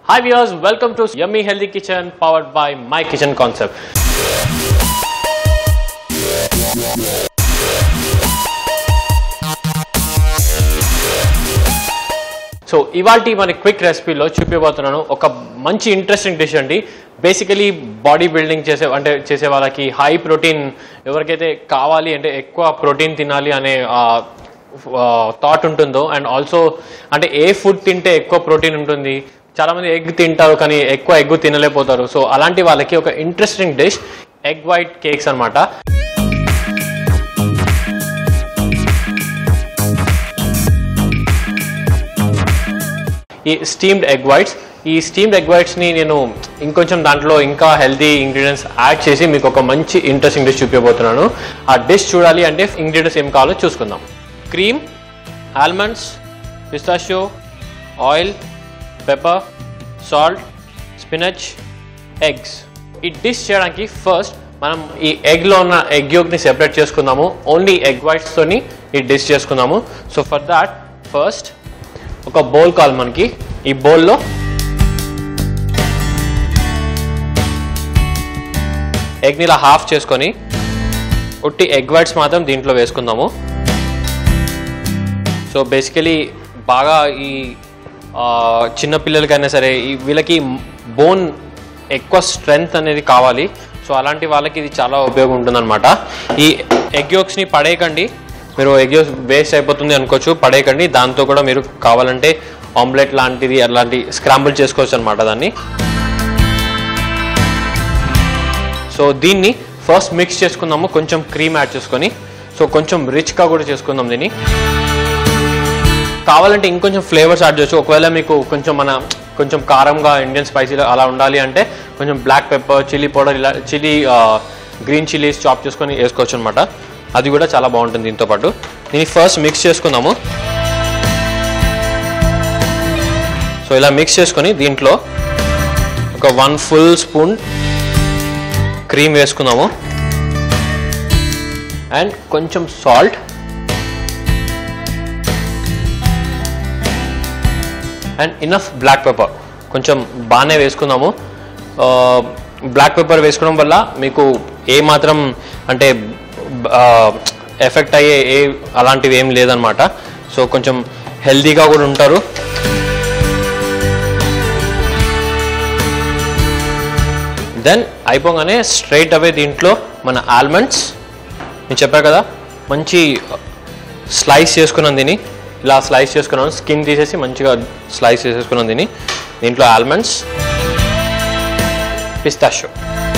Hi viewers, welcome to Yummy Healthy Kitchen powered by My Kitchen Concept. So, ఇవాల్టి మన quick రెసిపీలో చూపించబోతున్నాను ఒక మంచి ఇంట్రెస్టింగ్ డిష్ అండి. బేసికలీ బాడీ బిల్డింగ్ చేసే వాళ్ళకి హై ప్రోటీన్ ఎవరికైతే కావాలి అంటే ఎక్కువ ప్రోటీన్ తినాలి అనే థాట్ ఉంటుందో అండ్ ఆల్సో అంటే ఏ ఫుడ్ తింటే ఎక్కువ ప్రోటీన్ ఉంటుంది, చాలా మంది ఎగ్ తింటారు కానీ ఎక్కువ ఎగ్ తినలేకపోతారు. సో అలాంటి వాళ్ళకి ఒక interesting dish egg white cakes అన్నమాట. ఈ స్టీమ్డ్ ఎగ్ వైట్స్ ని నేను ఇంకొంచెం దాంట్లో ఇంకా హెల్తీ ఇంగ్రీడియంట్స్ యాడ్ చేసి మీకు ఒక మంచి ఇంట్రెస్టింగ్ డిష్ చూపించబోతున్నాను. ఆ డిష్ చూడాలి అంటే ఇంగ్రీడియంట్స్ ఏం కావాలో చూసుకుందాం. Cream, almonds, pistachio, oil, pepper, salt, spinach, eggs. ఈ డిష్ చేయడానికి ఫస్ట్ మనం ఈ ఎగ్లో ఉన్న ఎగ్ యోక్ని సెపరేట్ చేసుకుందాము. ఓన్లీ ఎగ్ వైట్స్తోని ఈ డిష్ చేసుకుందాము. సో ఫర్ దాట్ ఫస్ట్ ఒక బౌల్ కావాలి మనకి. ఈ బౌల్లో ఎగ్ని ఇలా హాఫ్ చేసుకొని ఉట్టి ఎగ్ వైట్స్ మాత్రం దీంట్లో వేసుకుందాము. సో బేసికలీ బాగా ఈ చిన్న పిల్లలకైనా సరే వీళ్ళకి బోన్ ఎక్కువ స్ట్రెంగ్త్ అనేది కావాలి. సో అలాంటి వాళ్ళకి ఇది చాలా ఉపయోగం ఉంటుందన్నమాట. ఈ ఎగ్ యోక్స్ని పడేయకండి, మీరు ఎగ్ యోక్స్ వేస్ట్ అయిపోతుంది అనుకోవచ్చు, పడేయకండి. దాంతో కూడా మీరు కావాలంటే ఆమ్లెట్ లాంటిది అలాంటి స్క్రాంబుల్ చేసుకోవచ్చు అనమాట దాన్ని. సో దీన్ని ఫస్ట్ మిక్స్ చేసుకుందాము, కొంచెం క్రీమ్ యాడ్ చేసుకొని. సో కొంచెం రిచ్గా కూడా చేసుకుందాం దీన్ని. కావాలంటే ఇంకొంచెం ఫ్లేవర్స్ యాడ్ చేయొచ్చు. ఒకవేళ మీకు కొంచెం కారంగా ఇండియన్ స్పైసీగా అలా ఉండాలి అంటే కొంచెం బ్లాక్ పెప్పర్, చిల్లీ పౌడర్, ఇలా గ్రీన్ చిల్లీస్ చాప్ చేసుకొని వేసుకోవచ్చు అనమాట. అది కూడా చాలా బాగుంటుంది. దీంతో పాటు దీన్ని ఫస్ట్ మిక్స్ చేసుకుందాము. సో ఇలా మిక్స్ చేసుకొని దీంట్లో ఒక 1 ఫుల్ స్పూన్ క్రీమ్ వేసుకుందాము అండ్ కొంచెం salt and enough black pepper కొంచెం బాగానే వేసుకుందాము. బ్లాక్ పెప్పర్ వేసుకోవడం వల్ల మీకు ఏ మాత్రం అంటే ఎఫెక్ట్ అయ్యే అలాంటివి ఏం లేదనమాట. సో కొంచెం హెల్తీగా కూడా ఉంటారు. దెన్ అయిపోగానే స్ట్రైట్ అవే దీంట్లో మన ఆల్మండ్స్, నేను చెప్పా కదా మంచి స్లైస్ చేసుకున్నాను దీన్ని. ఇలా స్లైస్ చేసుకున్నాను, స్కిన్ తీసేసి మంచిగా స్లైస్ చేసేసుకున్నాను దీన్ని. దీంట్లో ఆల్మండ్స్, పిస్తాషియో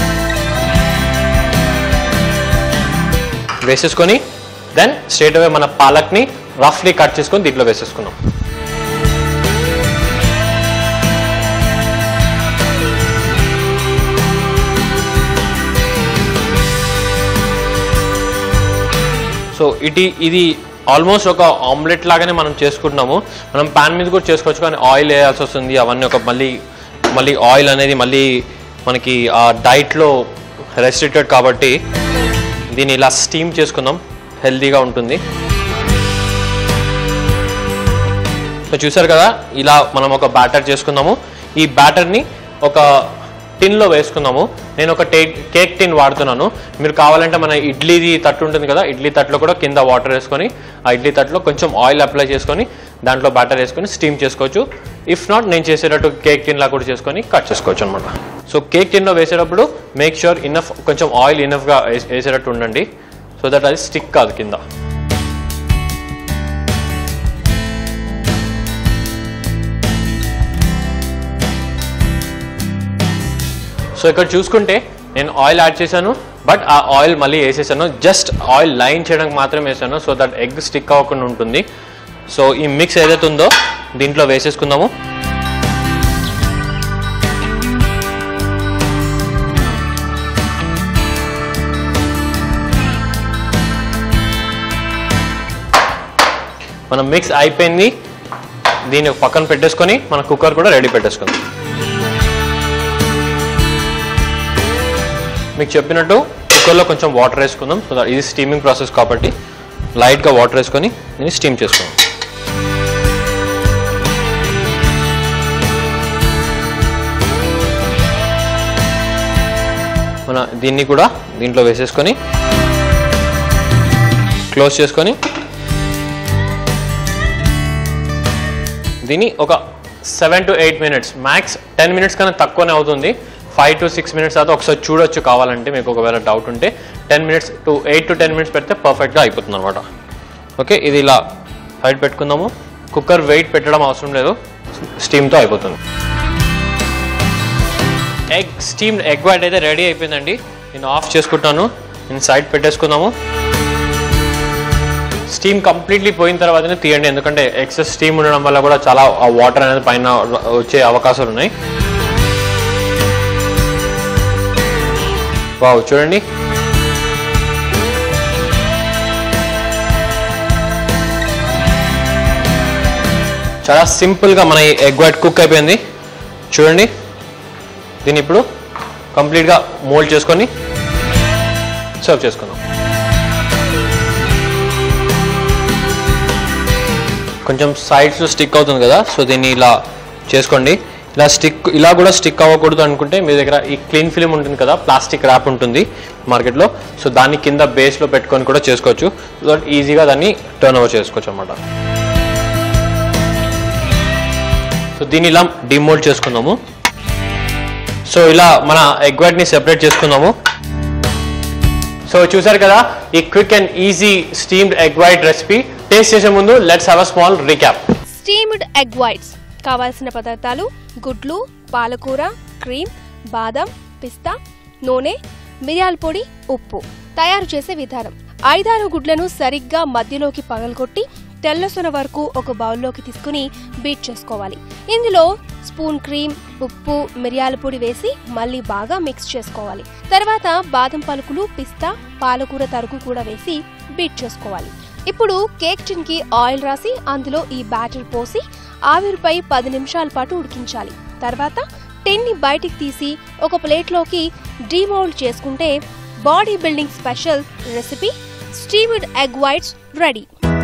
వేసేసుకొని దెన్ స్ట్రైట్ అవే మన పాలక్ని రఫ్లీ కట్ చేసుకొని దీంట్లో వేసేసుకున్నాం. సో ఇది ఆల్మోస్ట్ ఒక ఆమ్లెట్ లాగానే మనం చేసుకుంటున్నాము. మనం ప్యాన్ మీద కూడా చేసుకోవచ్చు కానీ ఆయిల్ వేయాల్సి వస్తుంది. అవన్నీ మళ్ళీ ఆయిల్ అనేది మళ్ళీ మనకి ఆ డైట్లో రెస్ట్రిక్టెడ్ కాబట్టి దీన్ని ఇలా స్టీమ్ చేసుకుందాం, హెల్తీగా ఉంటుంది. సో చూసారు కదా, ఇలా మనం ఒక బ్యాటర్ చేసుకుందాము. ఈ బ్యాటర్ని ఒక టిన్లో వేసుకుందాము. నేను ఒక కేక్ టిన్ వాడుతున్నాను. మీరు కావాలంటే మన ఇడ్లీది తట్టు ఉంటుంది కదా, ఇడ్లీ తట్టులో కూడా కింద వాటర్ వేసుకొని ఆ ఇడ్లీ తట్టులో కొంచెం ఆయిల్ అప్లై చేసుకొని దాంట్లో బ్యాటర్ వేసుకొని స్టీమ్ చేసుకోవచ్చు. ఇఫ్ నాట్ నేను చేసేటట్టు కేక్ టిన్లా కూడా చేసుకొని కట్ చేసుకోవచ్చు అనమాట. సో కేక్ టిన్లో వేసేటప్పుడు మేక్ ష్యూర్ కొంచెం ఆయిల్ ఇనఫ్గా వేసేటట్టు ఉండండి. సో దట్ అది స్టిక్ కాదు కింద. సో ఇక్కడ చూసుకుంటే నేను ఆయిల్ యాడ్ చేశాను, బట్ ఆ ఆయిల్ మళ్ళీ వేసేసాను. జస్ట్ ఆయిల్ లైన్ చేయడానికి మాత్రం వేసాను, సో దట్ ఎగ్ స్టిక్ అవ్వకుండా ఉంటుంది. సో ఈ మిక్స్ ఏదైతే ఉందో దీంట్లో వేసేసుకుందాము. మనం మిక్స్ అయిపోయింది. దీన్ని పక్కన పెట్టేసుకొని మన కుక్కర్ కూడా రెడీ పెట్టేసుకుందాం. మీకు చెప్పినట్టు కుక్కర్లో కొంచెం వాటర్ వేసుకుందాం. సో ఇది స్టీమింగ్ ప్రాసెస్ కాబట్టి లైట్గా వాటర్ వేసుకొని దీన్ని స్టీమ్ చేసుకుందాం. మన దీన్ని కూడా దీంట్లో వేసేసుకొని క్లోజ్ చేసుకొని దీన్ని ఒక 7 to 8 minutes మ్యాక్స్ 10 minutes కన్నా తక్కువనే అవుతుంది. 5 to 6 minutes అయితే ఒకసారి చూడొచ్చు కావాలంటే, మీకు ఒకవేళ డౌట్ ఉంటే. 10 minutes to 8 to 10 minutes పెడితే పర్ఫెక్ట్గా అయిపోతుంది అనమాట. ఓకే, ఇది ఇలా సైడ్ పెట్టుకుందాము. కుక్కర్ వెయిట్ పెట్టడం అవసరం లేదు, స్టీమ్తో అయిపోతుంది. స్టీమ్డ్ ఎగ్ వైట్ అయితే రెడీ అయిపోయిందండి. నేను ఆఫ్ చేసుకుంటాను. నేను సైడ్ పెట్టేసుకుందాము. స్టీమ్ కంప్లీట్లీ పోయిన తర్వాతనే తీయండి, ఎందుకంటే ఎక్సెస్ స్టీమ్ ఉండడం వల్ల కూడా చాలా వాటర్ అనేది పైన వచ్చే అవకాశాలు ఉన్నాయి. వావ్, చూడండి చాలా సింపుల్గా మన ఎగ్ వైట్ కుక్ అయిపోయింది. చూడండి, దీన్ని ఇప్పుడు కంప్లీట్గా మోల్డ్ చేసుకొని సర్వ్ చేసుకుందాం. కొంచెం సైడ్స్లో స్టిక్ అవుతుంది కదా, సో దీన్ని ఇలా చేసుకోండి. ఇలా కూడా స్టిక్ అవ్వకూడదు అనుకుంటే మీ దగ్గర ఈ క్లీన్ ఫిల్మ్ ఉంటుంది కదా, ప్లాస్టిక్ ర్యాప్ ఉంటుంది మార్కెట్లో, సో దాన్ని కింద బేస్లో పెట్టుకొని కూడా చేసుకోవచ్చు. సో ఈజీగా దాన్ని టర్న్ ఓవర్ చేసుకోవచ్చు అన్నమాట. సో దీన్ని ఇలా డిమోల్డ్ చేసుకుందాము. సో ఇలా మన ఎగ్ వైట్ని సెపరేట్ చేసుకుందాము. సో చూసారు కదా ఈ quick and easy steamed egg white recipe. Taste చేసే ముందు let's have a small recap. Steamed egg whites కావాల్సిన పదార్థాలు: గుడ్లు, పాలకూర, క్రీమ్, బాదం, పిస్తా, నూనె, మిరియాల పొడి, ఉప్పు. తయారు చేసే విధానం: 5-6 గుడ్లను సరిగ్గా మధ్యలోకి పగలగొట్టి తెల్లసొన వరకు ఒక బౌల్లోకి తీసుకుని బీట్ చేసుకోవాలి. ఇందులో స్పూన్ క్రీమ్, ఉప్పు, మిరియాల పొడి వేసి మళ్ళీ బాగా మిక్స్ చేసుకోవాలి. తర్వాత బాదం పలుకులు, పిస్తా, పాలకూర తరుగు కూడా వేసి బీట్ చేసుకోవాలి. ఇప్పుడు కేక్ టిన్ కి ఆయిల్ రాసి అందులో ఈ బ్యాటర్ పోసి ఆవిరిపై 10 నిమిషాల పాటు ఉడికించాలి. తర్వాత టిన్ ని బయటికి తీసి ఒక ప్లేట్లోకి డీమౌల్డ్ చేసుకుంటే body building special recipe steamed egg whites ready.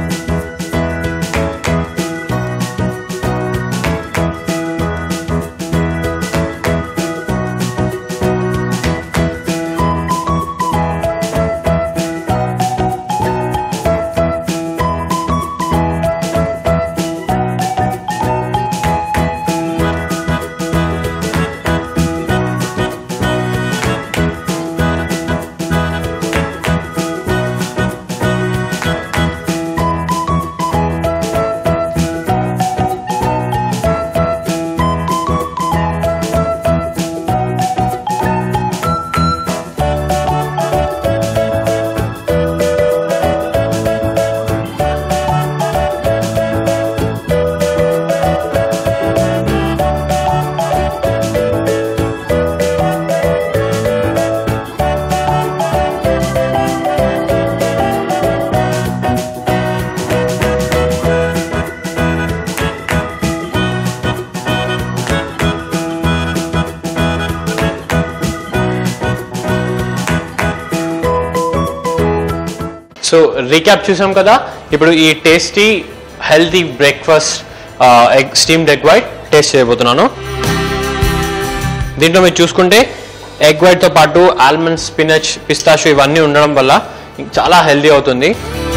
So recap చూసాం కదా. ఇప్పుడు ఈ tasty healthy breakfast steamed egg white taste చేయబోతున్నాను. దీంట్లో మీరు చూసుకుంటే ఎగ్ వైట్తో పాటు ఆల్మండ్, స్పినచ్, పిస్తాషియో ఇవన్నీ ఉండడం వల్ల చాలా హెల్తీ అవుతుంది.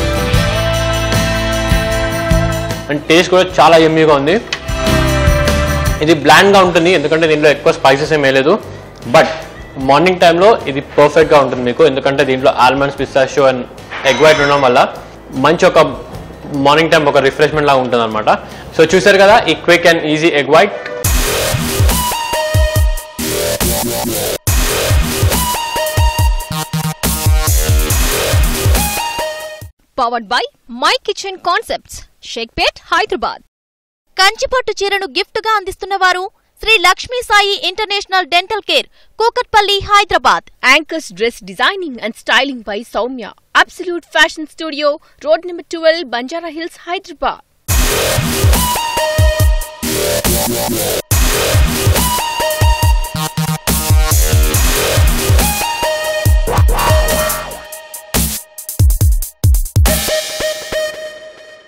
అండ్ టేస్ట్ కూడా చాలా యమ్మీగా ఉంది. ఇది బ్లాండ్గా ఉంటుంది ఎందుకంటే దీంట్లో ఎక్కువ స్పైసెస్ ఏం వేయలేదు. బట్ మార్నింగ్ టైంలో ఇది పర్ఫెక్ట్గా ఉంటుంది మీకు, ఎందుకంటే దీంట్లో almonds, pistachio and egg white ఉండడం వల్ల మంచి ఒక మార్నింగ్ టైం ఒక రిఫ్రెష్మెంట్ లాగా ఉంటుంది అనమాట. సో చూసారు కదా ఈ quick and easy egg white. Powered by my kitchen concepts, Shaikpet, Hyderabad. కంచిపట్టు చీరను గిఫ్ట్ గా అందిస్తున్నవారు Shri Lakshmi Sai international dental care, Kukatpally, Hyderabad. Anchors dress designing and styling by Soumya, absolute fashion studio, road number 12, Banjara Hills, Hyderabad.